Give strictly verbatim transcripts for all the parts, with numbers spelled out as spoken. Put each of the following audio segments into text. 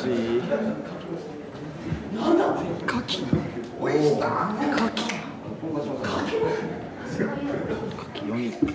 しい。 なんだって。 カキ。 オイスター。 カキ。 カキ。 カキよにん。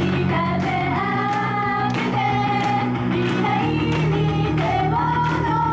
「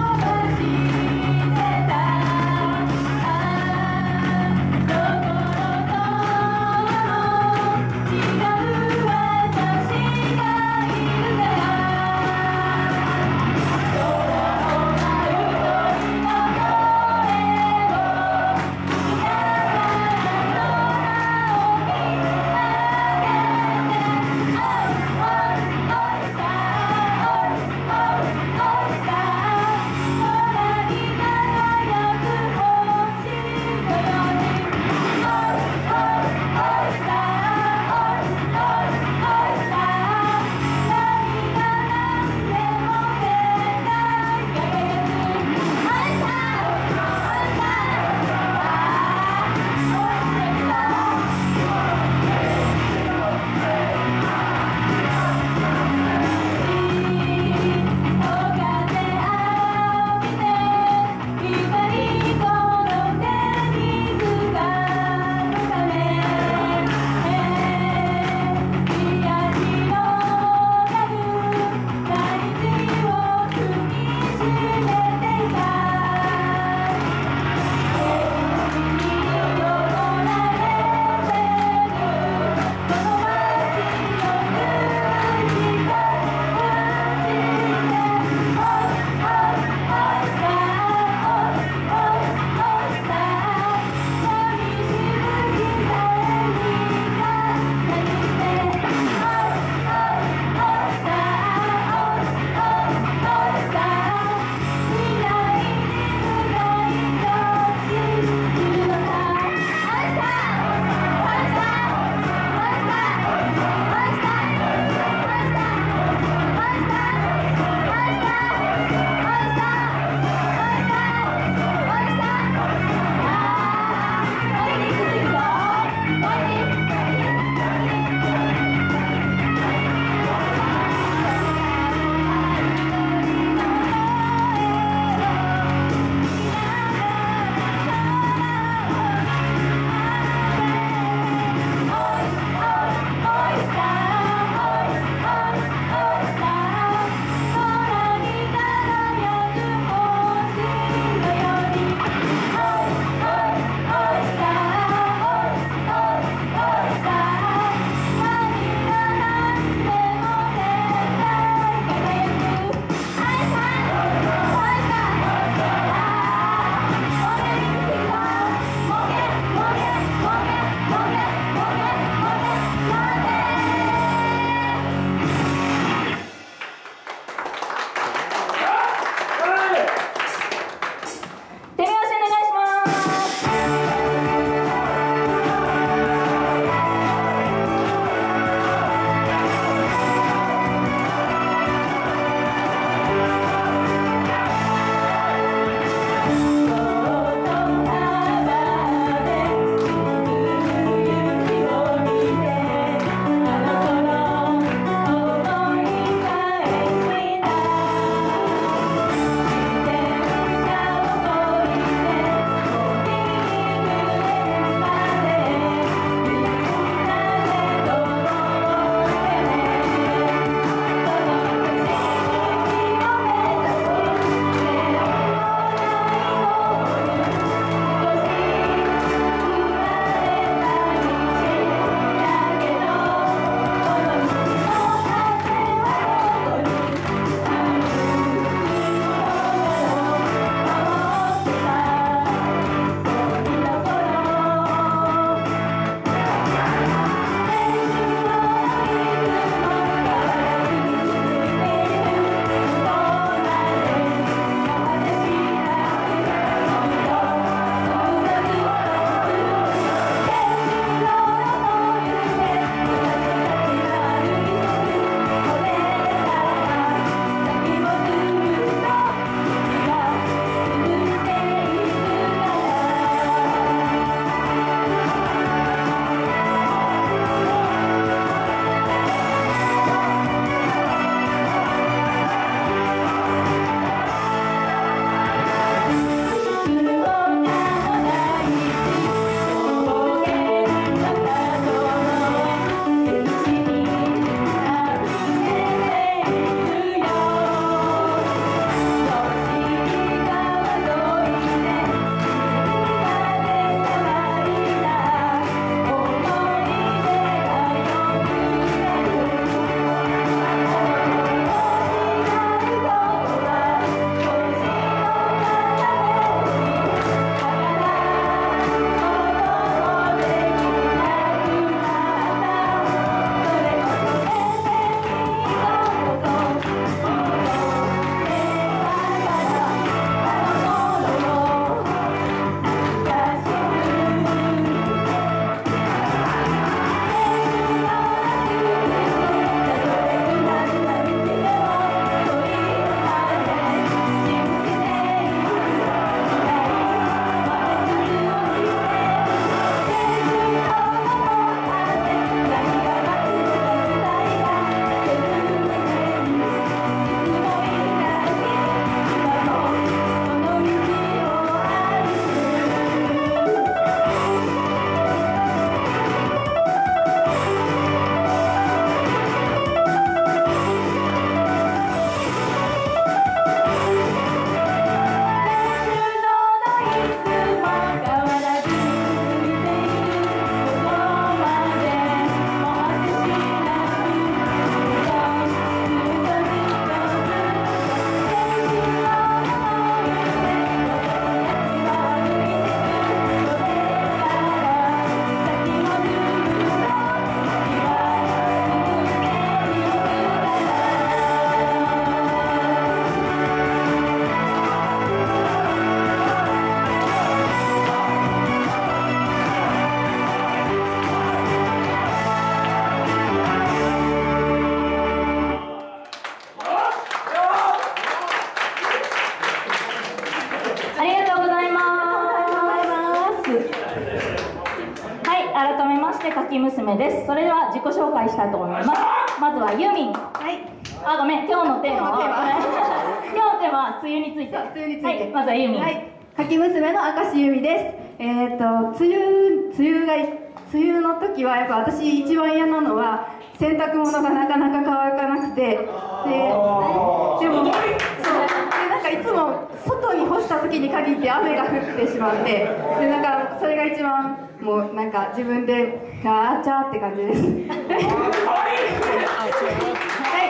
はい、改めましてかき娘です。それでは自己紹介したいと思います。まずはユーミン。はい。あ、ごめん、今日のテーマは。今日のテーマは梅雨について。 梅雨について。 はい、まずはユーミン。 はい。かき娘の明石由美です。えっ、ー、と梅雨梅雨が梅雨の時はやっぱ私一番嫌なのは洗濯物がなかなか乾かなくて、で、でもそうでなんかいつも外に干した時に限って雨が降ってしまって、でなんかそれが一番もうなんか自分であーちゃーって感じです。はい。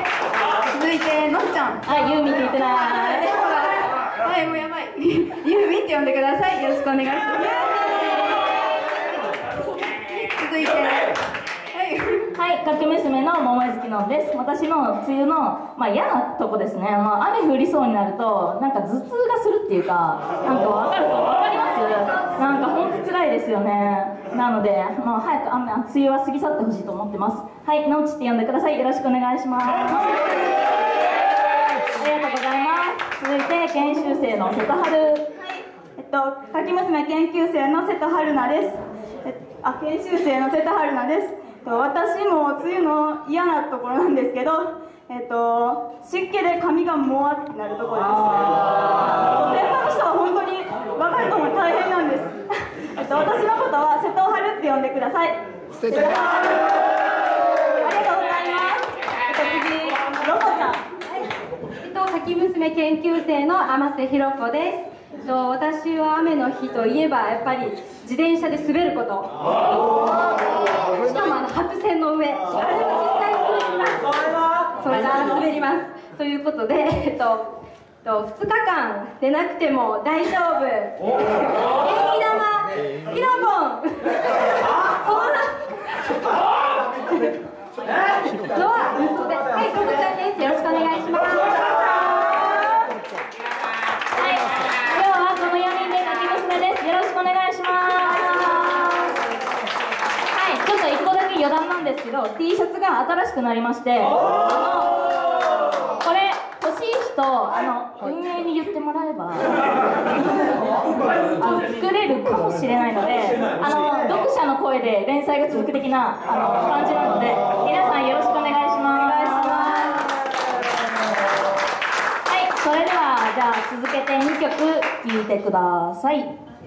続いてのっちゃん。 はい、ユーミンって言ってない。 はい、もうやばい。ユーミンって呼んでください。よろしくお願いします。続いて、はい、 はい、かき娘の桃江月のんです。私の梅雨の、まあ、嫌なとこですね。まあ、雨降りそうになると、なんか頭痛がするっていうか、なんかわかる、わかります？なんか本当辛いですよね。なので、まあ、早く雨、梅雨は過ぎ去ってほしいと思ってます。はい、のうちって呼んでください。よろしくお願いします。ありがとうございます。続いて研修生の瀬戸春。はい、 えっと、かき娘研究生の瀬戸春菜です。えあ、研修生の瀬戸春菜です。えっと、私も梅雨の嫌なところなんですけど、えっと、湿気で髪がもわってなるところです。電波の人は本当に分かると思う、大変なんです。えっと、私のことは瀬戸春って呼んでください。瀬戸春。ありがとうございます。えっと、次、ロコちゃん。 えっと、かき娘研究生の天瀬ひろ子です。えっと、私は雨の日といえばやっぱり自転車で滑ること。しかもあの白線の上、あれは絶対滑ります。それが滑ります。ということで、えっと、ふつかかん出なくても大丈夫。元気玉、ピロボン。そんな。のは息子です。はい、ロコちゃんです。よろしくお願いします。 余談なんですけど T シャツが新しくなりまして、あのこれ欲しい人あの運営に言ってもらえばあの作れるかもしれないので、あの読者の声で連載が続く的なあの感じなので皆さんよろしくお願いします。はい、それではじゃあ続けてにきょく聴いてください。